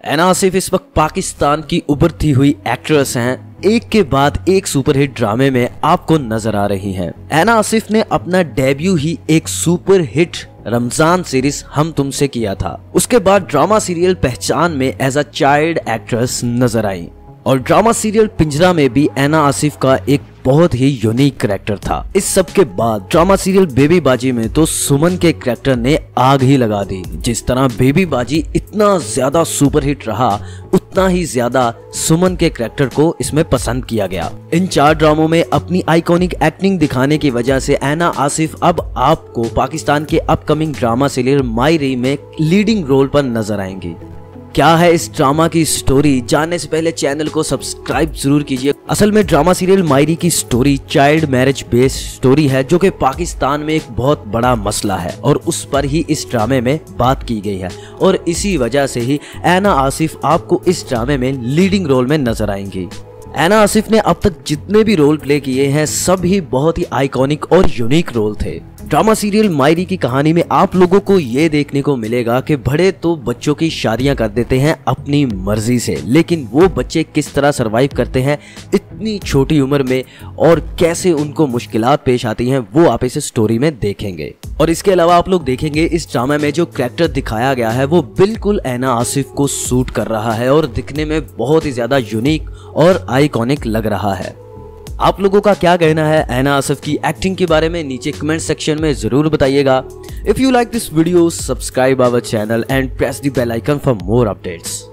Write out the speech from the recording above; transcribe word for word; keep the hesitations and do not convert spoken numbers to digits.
ऐना आसिफ इस वक्त पाकिस्तान की उभरती हुई एक्ट्रेस हैं। एक के बाद एक सुपरहिट ड्रामे में आपको नजर आ रही हैं। ऐना आसिफ ने अपना डेब्यू ही एक सुपरहिट रमजान सीरीज हम तुमसे किया था। उसके बाद ड्रामा सीरियल पहचान में एज अ चाइल्ड एक्ट्रेस नजर आई और ड्रामा सीरियल पिंजरा में भी ऐना आसिफ का एक बहुत ही यूनिक करैक्टर था। इस सब के बाद ड्रामा सीरियल बेबी बाजी में तो सुमन के करैक्टर ने आग ही लगा दी। जिस तरह बेबी बाजी इतना ज्यादा सुपरहिट रहा, उतना ही ज्यादा सुमन के करैक्टर को इसमें पसंद किया गया। इन चार ड्रामों में अपनी आइकॉनिक एक्टिंग दिखाने की वजह से ऐना आसिफ अब आपको पाकिस्तान के अपकमिंग ड्रामा सीरियल मायरी में लीडिंग रोल पर नजर आएंगी। क्या है इस ड्रामा की स्टोरी, जानने से पहले चैनल को सब्सक्राइब जरूर कीजिए। असल में ड्रामा सीरियल मायरी की story child marriage based story है, जो कि पाकिस्तान में एक बहुत बड़ा मसला है और उस पर ही इस ड्रामे में बात की गई है और इसी वजह से ही ऐना आसिफ आपको इस ड्रामे में लीडिंग रोल में नजर आएंगी। ऐना आसिफ ने अब तक जितने भी रोल प्ले किए हैं सब ही बहुत ही आइकॉनिक और यूनिक रोल थे। ड्रामा सीरियल मायरी की कहानी में आप लोगों को ये देखने को मिलेगा कि बड़े तो बच्चों की शादियां कर देते हैं अपनी मर्जी से, लेकिन वो बच्चे किस तरह सरवाइव करते हैं इतनी छोटी उम्र में और कैसे उनको मुश्किलात पेश आती हैं वो आप इस स्टोरी में देखेंगे। और इसके अलावा आप लोग देखेंगे इस ड्रामा में जो कैरेक्टर दिखाया गया है वो बिल्कुल ऐना आसिफ को सूट कर रहा है और दिखने में बहुत ही ज्यादा यूनिक और आइकॉनिक लग रहा है। आप लोगों का क्या कहना है ऐना आसिफ की एक्टिंग के बारे में नीचे कमेंट सेक्शन में जरूर बताइएगा। If you like this video, subscribe our channel and press the bell icon for more updates.